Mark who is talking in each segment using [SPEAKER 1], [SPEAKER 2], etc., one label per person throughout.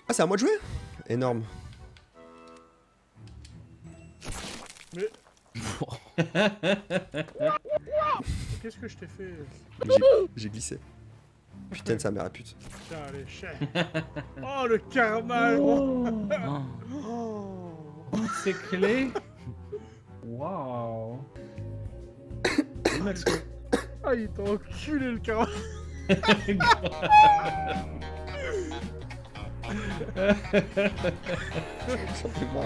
[SPEAKER 1] Ah, c'est à moi de jouer? Énorme.
[SPEAKER 2] Mais... Qu'est-ce que je t'ai fait?
[SPEAKER 1] J'ai glissé. Putain de sa mère à pute.
[SPEAKER 2] Putain, allez, chien. Oh, le karma.
[SPEAKER 3] Oh. Toutes ces clés. Waouh.
[SPEAKER 2] Ah, il t'a enculé le karma.
[SPEAKER 1] J'en ai marre.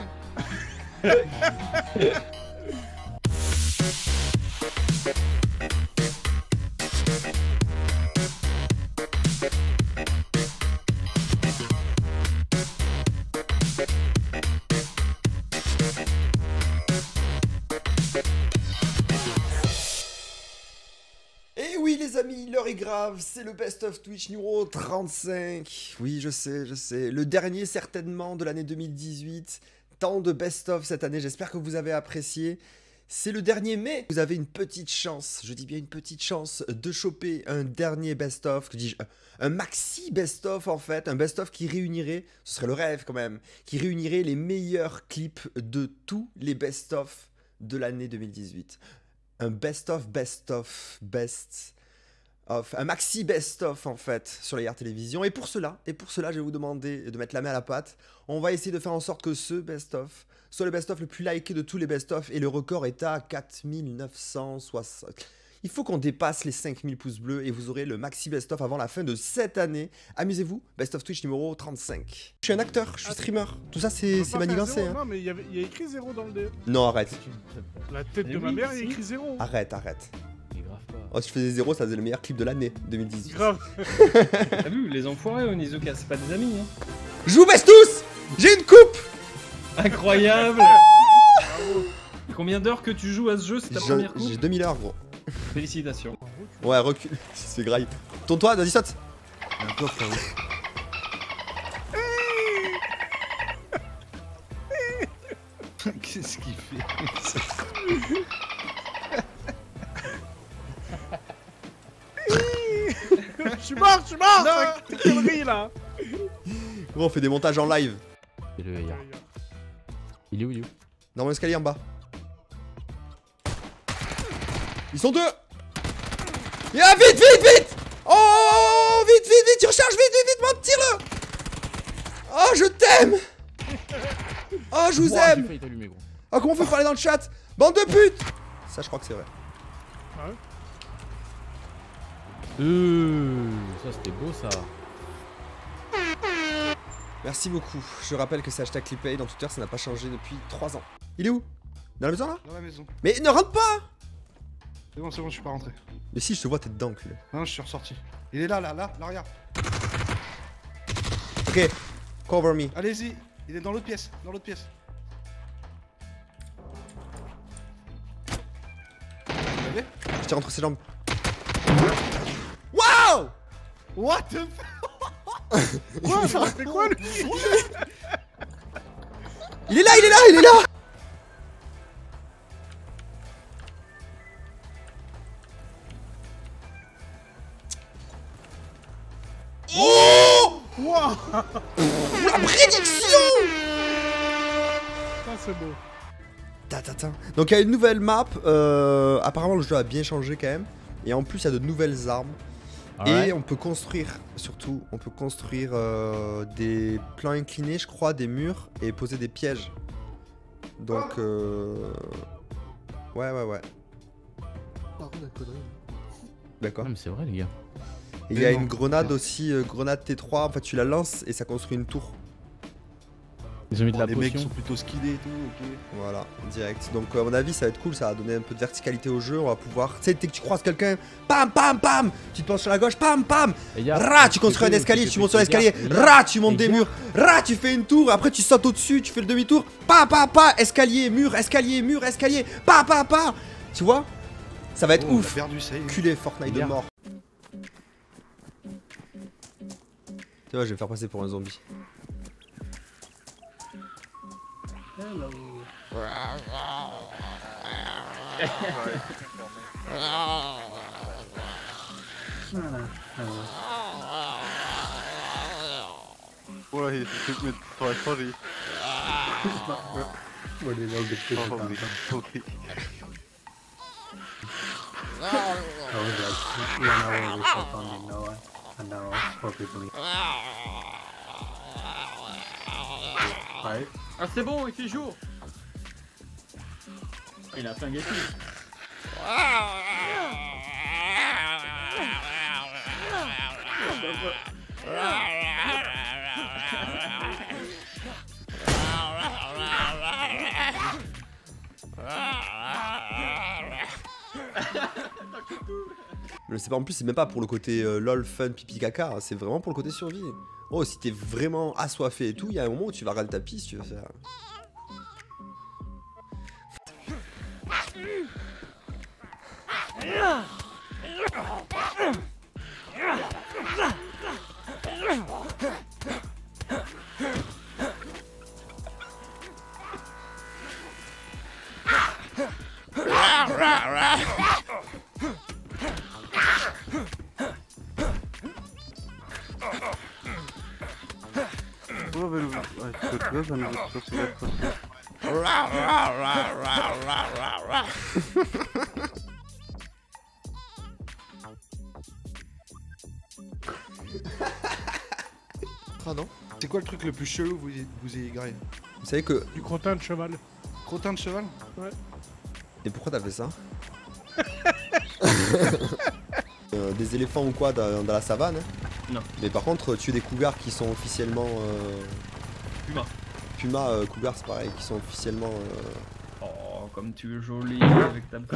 [SPEAKER 1] Et oui les amis, l'heure est grave, c'est le Best of Twitch numéro 35. Oui je sais, le dernier certainement de l'année 2018. Tant de Best of cette année, j'espère que vous avez apprécié. C'est le dernier, mais vous avez une petite chance, je dis bien une petite chance, de choper un dernier Best of, que dis-je, un maxi Best of en fait, un Best of qui réunirait, ce serait le rêve quand même, qui réunirait les meilleurs clips de tous les Best of de l'année 2018. Un best of, un maxi best of en fait sur les Yard Télévision. Et pour cela, je vais vous demander de mettre la main à la pâte. On va essayer de faire en sorte que ce best of soit le best of le plus liké de tous les best of et le record est à 4960. Il faut qu'on dépasse les 5000 pouces bleus et vous aurez le maxi best of avant la fin de cette année. Amusez-vous, Best of Twitch numéro 35. Je suis un acteur, je suis streamer. Tout ça c'est manigancé. Hein.
[SPEAKER 2] Non, mais il y a écrit 0 dans le dé.
[SPEAKER 1] Non, arrête.
[SPEAKER 2] La tête de ma mère, il y a écrit 0.
[SPEAKER 1] Arrête.
[SPEAKER 3] Mais grave pas.
[SPEAKER 1] Oh, si je faisais 0, ça faisait le meilleur clip de l'année 2018.
[SPEAKER 2] Grave.
[SPEAKER 3] T'as vu, les enfoirés, Onizuka, c'est pas des amis, hein.
[SPEAKER 1] Je vous baisse tous. J'ai une coupe.
[SPEAKER 3] Incroyable. Combien d'heures que tu joues à ce jeu, c'est ta première coupe?
[SPEAKER 1] J'ai 2000 heures, gros.
[SPEAKER 3] Félicitations.
[SPEAKER 1] Ouais, recule. C'est graille. Tourne-toi, vas-y, saute.
[SPEAKER 4] Un coffre là-haut. Qu'est-ce qu'il fait?
[SPEAKER 2] Je suis mort. C'est une connerie là.
[SPEAKER 1] Gros, on fait des montages en live.
[SPEAKER 4] Il est où?
[SPEAKER 1] Dans mon escalier en bas. Ils sont deux. Yeah, vite. Oh, vite, tu recharges, vite, man, tire-le. Oh, je t'aime. Oh, je vous aime.
[SPEAKER 4] J'ai failli t'allumer, gros.
[SPEAKER 1] Oh, comment on peut parler dans le chat? Bande de putes. Ça, je crois que c'est vrai.
[SPEAKER 2] Ah ouais.
[SPEAKER 4] Ça c'était beau ça.
[SPEAKER 1] Merci beaucoup. Je rappelle que c'est hashtag Clipay dans Twitter, ça n'a pas changé depuis 3 ans. Il est où? Dans la maison là?
[SPEAKER 4] Dans la maison.
[SPEAKER 1] Mais ne rentre pas!
[SPEAKER 4] C'est bon, je suis pas rentré.
[SPEAKER 1] Mais si, je te vois, t'es dedans, culé.
[SPEAKER 4] Non, je suis ressorti. Il est là, regarde.
[SPEAKER 1] Ok, cover me.
[SPEAKER 4] Allez-y, il est dans l'autre pièce, Vous l'avez?
[SPEAKER 1] Je tire entre ses jambes. Waouh!
[SPEAKER 4] What the fuck?
[SPEAKER 2] Quoi? Ça fait quoi lui?
[SPEAKER 1] Il est là! Oh!
[SPEAKER 2] Wow.
[SPEAKER 1] La prédiction!
[SPEAKER 2] Ça c'est beau.
[SPEAKER 1] Tata. Donc il y a une nouvelle map, apparemment le jeu a bien changé quand même. Et en plus il y a de nouvelles armes. Et on peut construire, surtout, des plans inclinés, je crois, des murs et poser des pièges. Donc, ouais.
[SPEAKER 4] Par contre, la connerie.
[SPEAKER 1] D'accord.
[SPEAKER 4] Non, mais c'est vrai, les gars.
[SPEAKER 1] Et il y a une grenade aussi, grenade T3, en fait tu la lances et ça construit une tour.
[SPEAKER 4] Ils ont mis de la
[SPEAKER 5] les
[SPEAKER 4] potion.
[SPEAKER 5] mecs sont plutôt skillés et tout, ok.
[SPEAKER 1] Voilà, direct. Donc à mon avis ça va être cool, ça va donner un peu de verticalité au jeu, on va pouvoir... Tu sais, dès que tu croises quelqu'un, pam, tu te penches sur la gauche, pam, ra, tu construis un escalier, tu montes sur l'escalier, ra, tu montes des murs, ra, tu fais une tour, après tu sautes au-dessus, tu fais le demi-tour, escalier, mur, pa. Tu vois? Ça va être ouf.
[SPEAKER 5] Perdu, ça y est.
[SPEAKER 1] Culé, Fortnite de mort. Tu vois, je vais me faire passer pour un zombie.
[SPEAKER 3] Hello.
[SPEAKER 5] Ouais, c'est mit sorry.
[SPEAKER 6] What did I get to
[SPEAKER 5] Sorry.
[SPEAKER 6] I was like 1 hour without finding no one. And now 4 people. Five.
[SPEAKER 2] Ah c'est bon, il fait jour. Il a fait un gâteau.
[SPEAKER 1] Mais c'est pas en plus, c'est même pas pour le côté lol, fun, pipi, caca, hein, c'est vraiment pour le côté survie. Oh, si t'es vraiment assoiffé et tout, il y a un moment où tu vas râler ta pisse, tu vas faire.
[SPEAKER 7] Ah non. C'est quoi le truc le plus chelou que vous ayez grillé?
[SPEAKER 1] Vous savez que.
[SPEAKER 2] Du crottin de cheval.
[SPEAKER 7] Crottin de cheval?
[SPEAKER 2] Ouais.
[SPEAKER 1] Et pourquoi t'as fait ça? Des éléphants ou quoi dans la savane?
[SPEAKER 3] Non.
[SPEAKER 1] Mais par contre, tuer des cougars qui sont officiellement.
[SPEAKER 3] Puma.
[SPEAKER 1] Puma, cougars c'est pareil, qui sont officiellement.
[SPEAKER 3] Oh, comme tu es joli avec ta.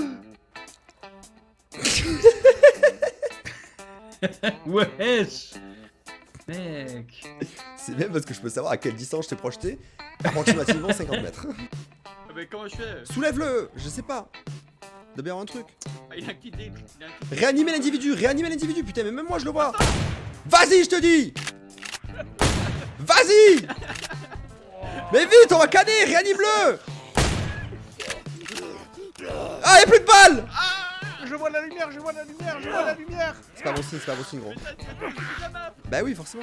[SPEAKER 3] Wesh! Mec!
[SPEAKER 1] C'est bien parce que je peux savoir à quelle distance je t'ai projeté. Approximativement 50 mètres.
[SPEAKER 2] Mais comment je fais?
[SPEAKER 1] Soulève-le! Je sais pas. Doit bien avoir un truc.
[SPEAKER 2] Il a quitté.
[SPEAKER 1] Réanimer l'individu, putain, mais même moi je le vois. Vas-y, je te dis! Vas-y! Mais vite, on va canner, réanime-le! Ah, y'a plus de balles!
[SPEAKER 2] Je vois la lumière, je vois la lumière, je vois la lumière.
[SPEAKER 1] C'est pas bon signe, gros. Bah oui, forcément.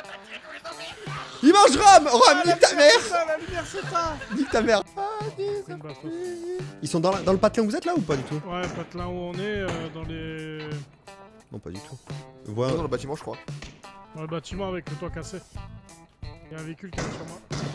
[SPEAKER 1] Il mange Rome! Rome, nique ta mère!
[SPEAKER 2] La lumière c'est ça.
[SPEAKER 1] Nique ta mère! Ils sont dans le patelin où vous êtes là ou pas du tout?
[SPEAKER 2] Ouais, patelin où on est, dans les...
[SPEAKER 1] Non, pas du tout. Voilà.
[SPEAKER 7] Dans le bâtiment, je crois.
[SPEAKER 2] Dans le bâtiment avec le toit cassé. Il y a un véhicule qui est sur moi.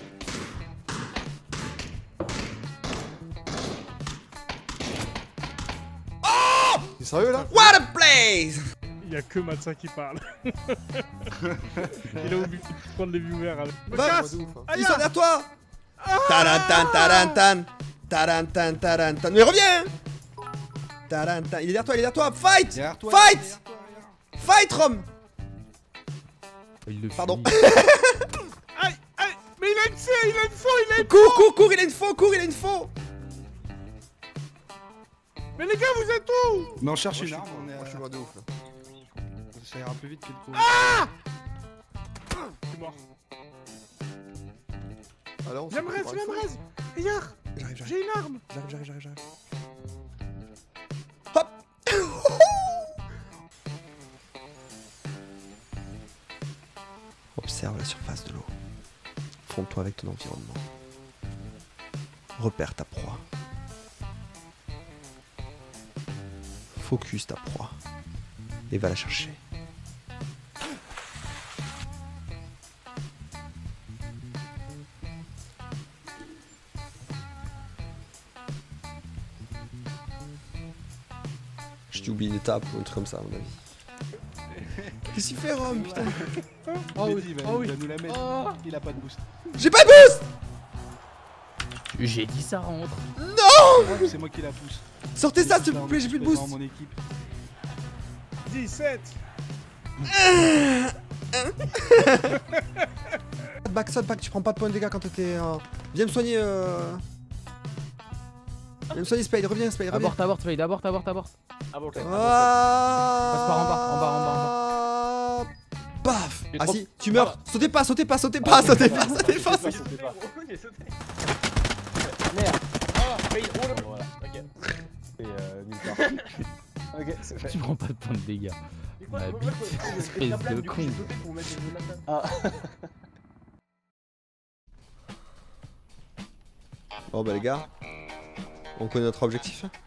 [SPEAKER 7] T'es sérieux là?
[SPEAKER 1] What a place!
[SPEAKER 2] Il y a que Matza qui parle. Il a oublié de prendre les viewers avec.
[SPEAKER 1] Va,
[SPEAKER 7] de ouf, hein.
[SPEAKER 1] ils sont derrière toi! Tarantan, tarantan! Tarantan, tarantan! Mais reviens! Tarantan, il est derrière toi! Fight!
[SPEAKER 7] Derrière toi,
[SPEAKER 1] Fight!
[SPEAKER 7] derrière toi, regarde.
[SPEAKER 1] Fight, Rome!
[SPEAKER 4] Il le
[SPEAKER 1] Pardon.
[SPEAKER 2] Aïe, aïe. Mais il a une C, il a une faux, il a une...
[SPEAKER 1] Cours, il a une faux!
[SPEAKER 2] Mais les gars, vous êtes où?
[SPEAKER 7] Mais on cherche
[SPEAKER 5] Moi,
[SPEAKER 7] une
[SPEAKER 5] je suis
[SPEAKER 7] arme, on est
[SPEAKER 5] moi, je suis
[SPEAKER 7] loin de ouf là. Ça ira plus vite que le coup.
[SPEAKER 2] Je suis mort.
[SPEAKER 7] Alors,
[SPEAKER 2] Viens me reste, viens me reste. Regarde,
[SPEAKER 1] J'arrive.
[SPEAKER 2] j'ai une arme.
[SPEAKER 1] J'arrive. Hop! Observe la surface de l'eau. Fonde-toi avec ton environnement. Repère ta proie. Focus ta proie. Et va la chercher. Je t'ai oublié une étape ou un truc comme ça à mon avis. Qu'est-ce qu'il fait Rome, putain?
[SPEAKER 7] Oh oui, il va nous la mettre. Il a pas de boost.
[SPEAKER 1] J'ai pas de boost!
[SPEAKER 4] J'ai dit ça rentre.
[SPEAKER 1] Non!
[SPEAKER 7] C'est moi qui la pousse.
[SPEAKER 1] Sortez ça s'il vous plaît, j'ai plus de boost!
[SPEAKER 7] Mon équipe.
[SPEAKER 2] 17.
[SPEAKER 1] Back, tu prends pas de points de dégâts quand t'étais. Viens me soigner. Viens me soigner, Spade, reviens, Spade, reviens.
[SPEAKER 4] Abort, Spade, abort.
[SPEAKER 1] Ah.
[SPEAKER 4] Passe par en bas.
[SPEAKER 1] Paf!
[SPEAKER 4] J'ai
[SPEAKER 1] Ah
[SPEAKER 4] trop-
[SPEAKER 1] si, tu meurs! Sautez pas!
[SPEAKER 4] Tu prends pas de points de dégâts. Ma bite, espèce de con.
[SPEAKER 1] Bon bah les gars, on connaît notre objectif hein.